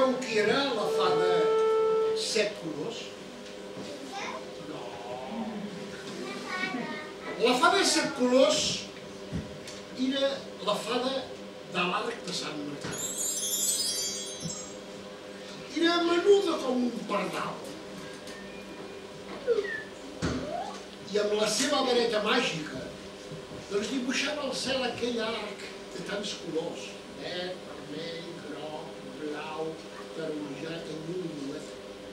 sabeu qui era la fada Set Colors? No. La fada Set Colors era la fada de l'Arc de Sant Martí. Era menuda com un pardal. I amb la seva vareta màgica doncs dibuixava al cel aquell arc de tants colors, verd, vermell, groc, blau, taronjat i violeta.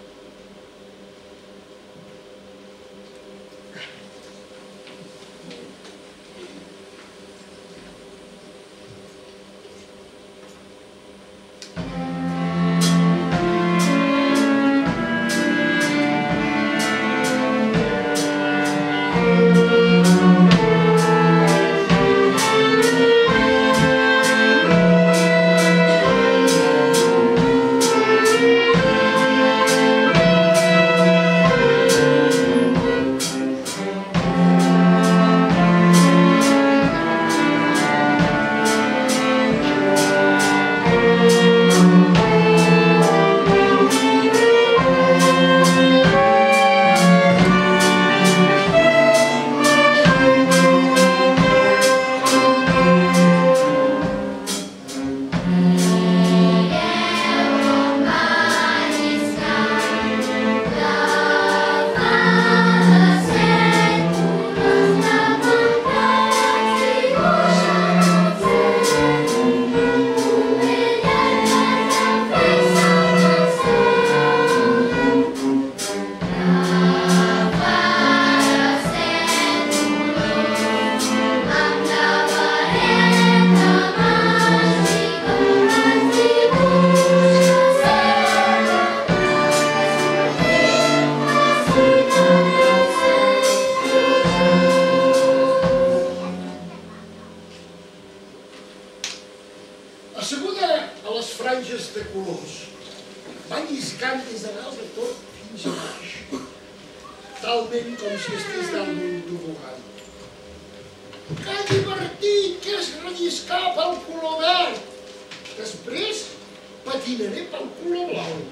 Asseguda a les franges de colors, va lliscant des de dalt de tot fins a baix, talment com si estigués dalt d'un tobogan. Que divertit que és relliscar pel color verd! Després patinaré pel color blau.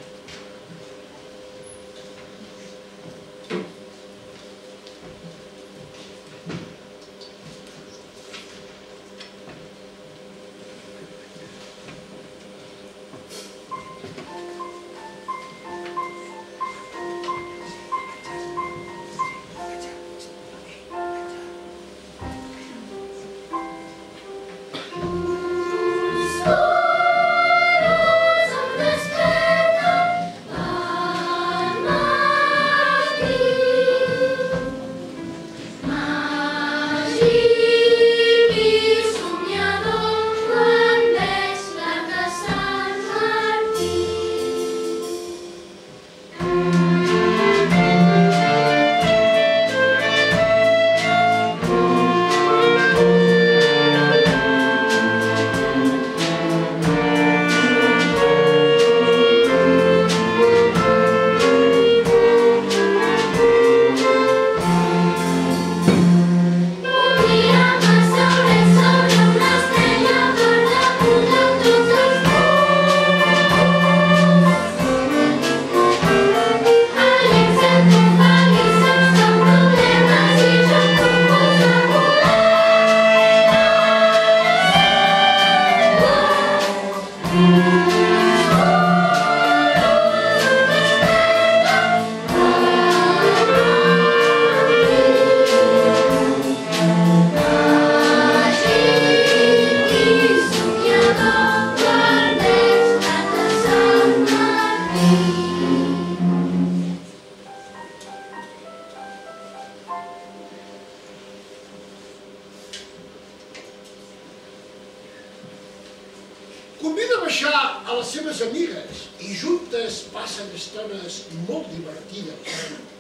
Convida a baixar a les seves amigues i juntes passen estones molt divertides.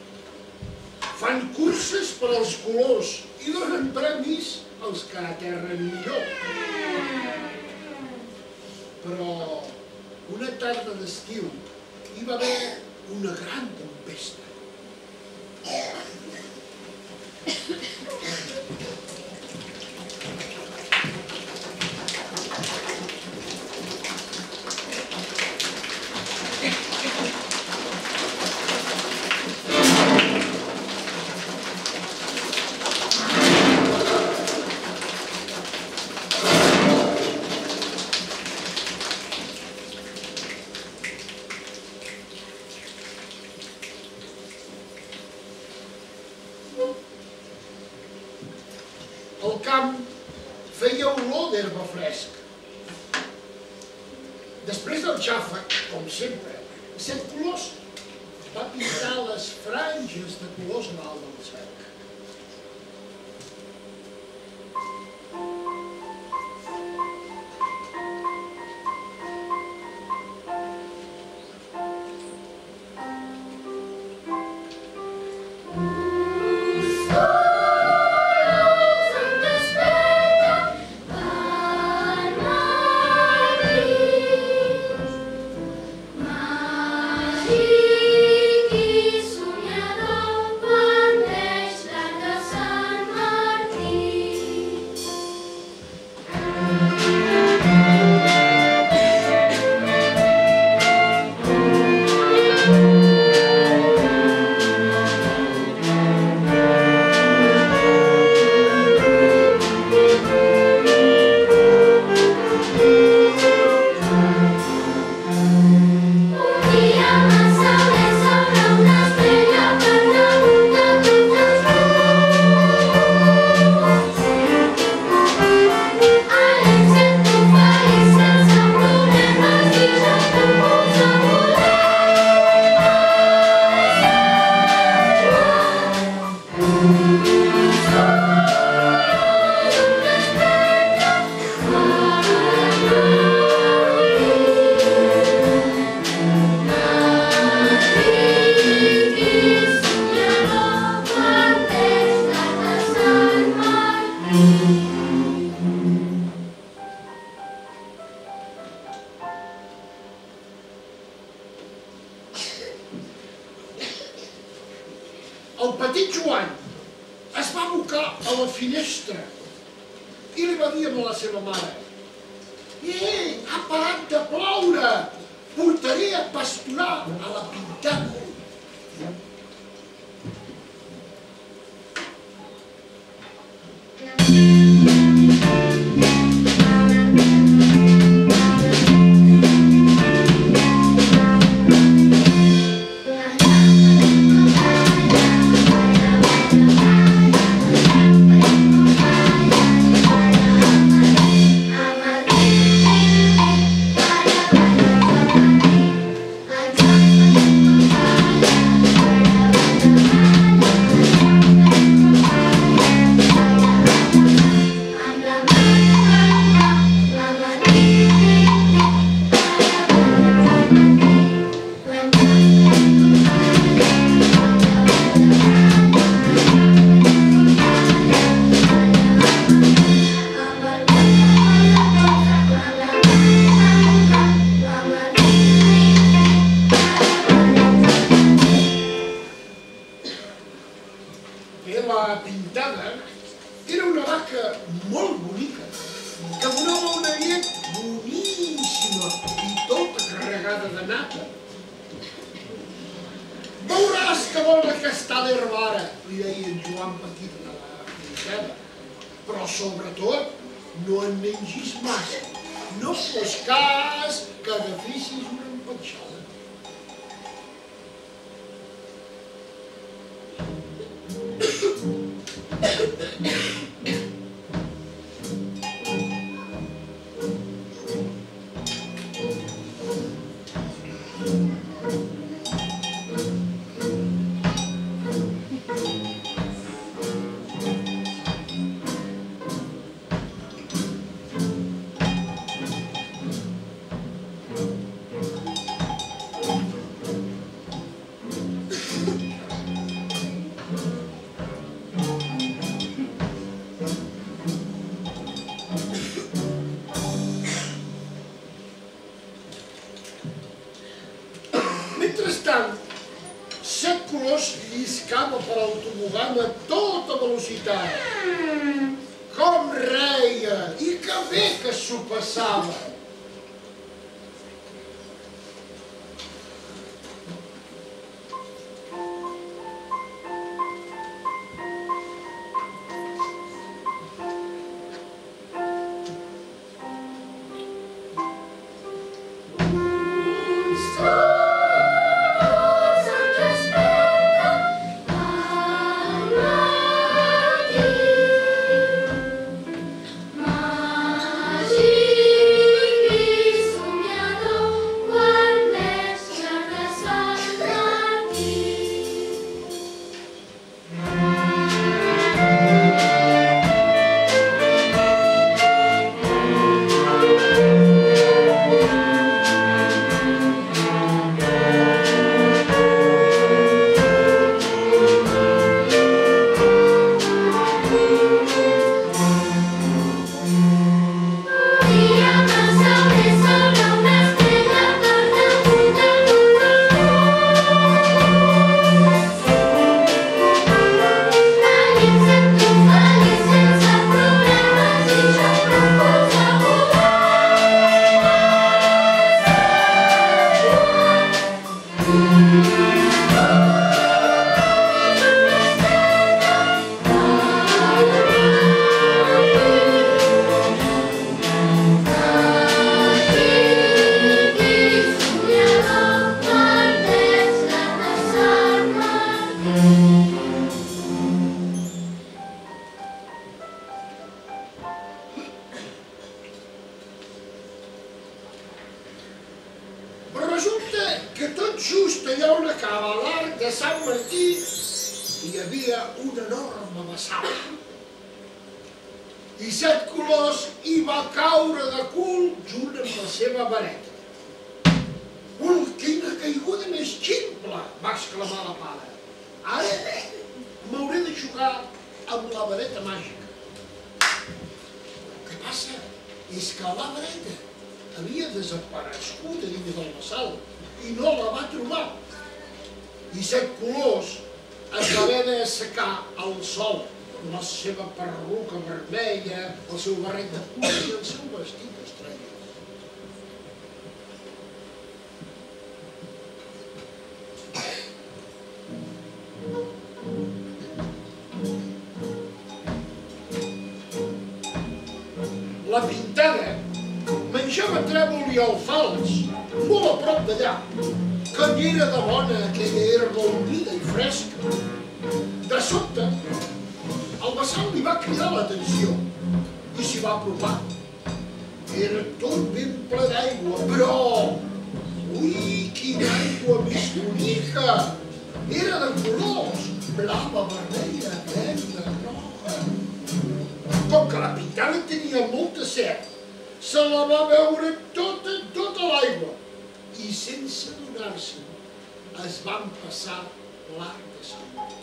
Fan curses per als colors i donen premis als que aterren millor. Però una tarda d'estiu hi va haver una gran tempesta. El camp feia olor d'herba fresca. Després del xàfec, com sempre, Set Colors va pintar les franges de colors a dalt del cerc. El petit Joan es va abocar a la finestra i li va dir a la seva mare: «Ei, ha parat de ploure! Portaré a pasturar a la Pintada!» La Pintada era una vaca molt bonica que donava una llet boníssima i tota carregada de nata. «Veuràs que bona que està l'herba ara», li deia en Joan Petit a la Pintada, «però sobretot no en mengis massa, no fos cas que agafessis una empatxada». Mentrestant, Set Colors lliscava per el tobogan a tota velocitat. Com reia! I que bé que s'ho passava! que tot just allà on acaba l'arc de Sant Martí hi havia un enorme bassal. I Set Colors hi va caure de cul junt amb la seva vareta. Quina caiguda més ximple! Va exclamar la pare. Ara m'hauré de jugar amb la vareta màgica. El que passa és que la vareta havia desaparegut a dins del bassal i no la va trobar. I Set Colors es va haver d'assecar al sol la seva perruca vermella, el seu barret de punta i el seu vestit d'estrella. La Pintada menjava trèvol i alfals molt a prop d'allà, que ni era de bona aquella herba humida i fresca. De sobte, el bassal li va cridar l'atenció i s'hi va apropar. Era tot ben ple d'aigua, però... Ui, quina aigua més bonica! Era de colors, blava, vermella, verda, roja. Com que la Pintada tenia molta set, se la va beure tota l'aigua i sense adonar-se'n es van passar l'arc de Sant Martí.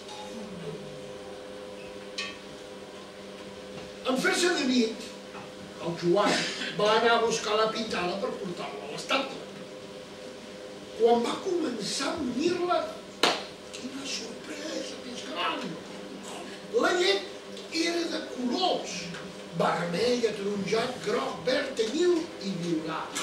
En fer-se de nit, el Joan va anar a buscar la Pintada per portar-la a l'estable. Quan va començar a unir-la, quina sorpresa més gran! La llet era de colors, vermell, ataronjat, groc, verd, tenyil i violat.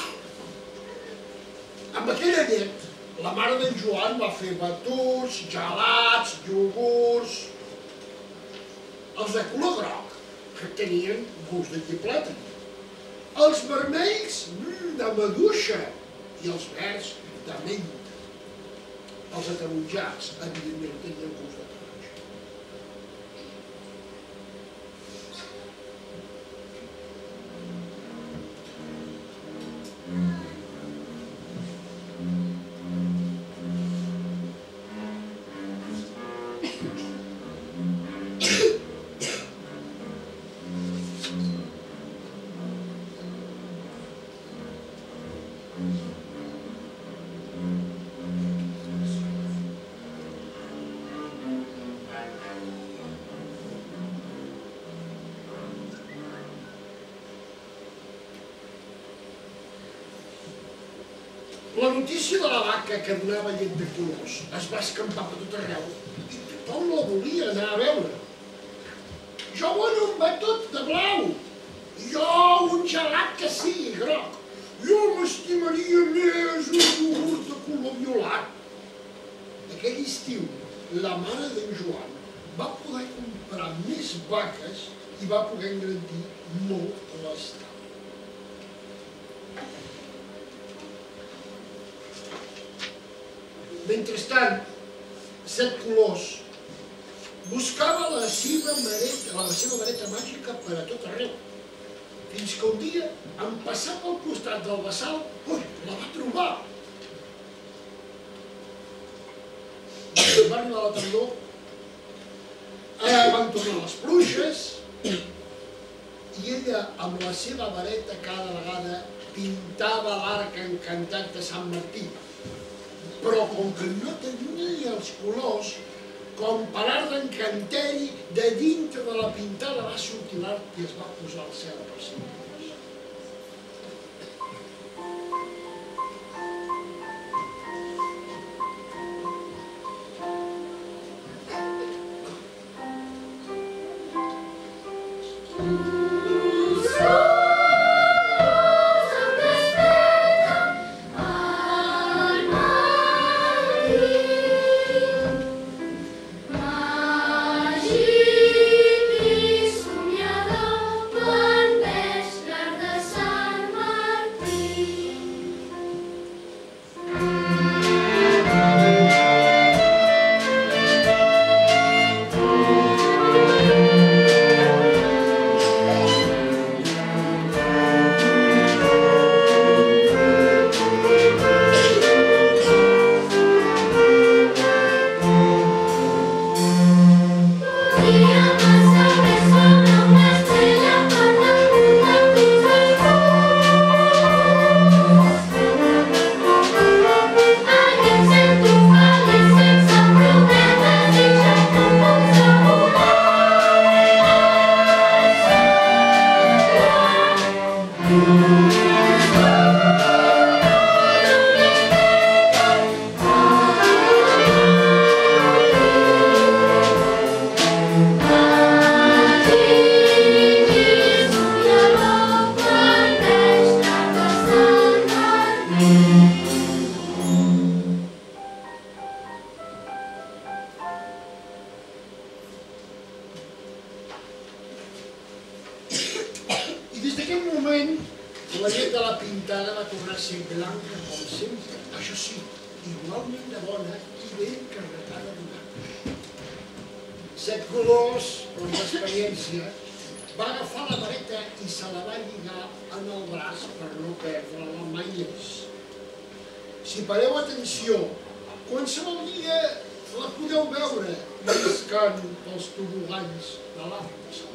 Amb aquella llet, la mare d'en Joan va fer batuts, gelats, iogurts. Els de color groc, que tenien gust de llipleta. Els vermells, de maduixa, i els verds, de menta. Els ataronjats, evidentment, tenien gust de taronja. La notícia de la vaca que donava llet de colors es va escampar per tot arreu i tothom la volia anar a veure. Jo vull un batut de blau, jo un gelat que sigui groc, jo m'estimaria més un iogurt de color violat. Aquell estiu, la mare d'en Joan va poder comprar més vaques i va poder engrandir molt l'estable. Mentrestant, Set Colors buscava la seva vareta màgica per a tot arreu, fins que un dia, en passar pel costat del bassal, la va trobar. Van anar a la tardor, van tornar les pluges, i ella, amb la seva vareta, cada vegada pintava l'arc encantat de Sant Martí. Però com que no tenia els colors, com per art d'encanteri, de dintre de la Pintada va sortir l'arc i es va posar al cel per sempre. Des d'aquell moment, la llet de la pintada va tornar a ser blanca com sempre. Això sí, igualment de bona i ben carregada d'una. 7 colors, com l'experiència, va agafar la vareta i se la va lligar en el braç per no perdre-la mai més. Si pareu atenció, qualsevol dia la podeu veure lliscant pels tobogans de l'Arc de Sant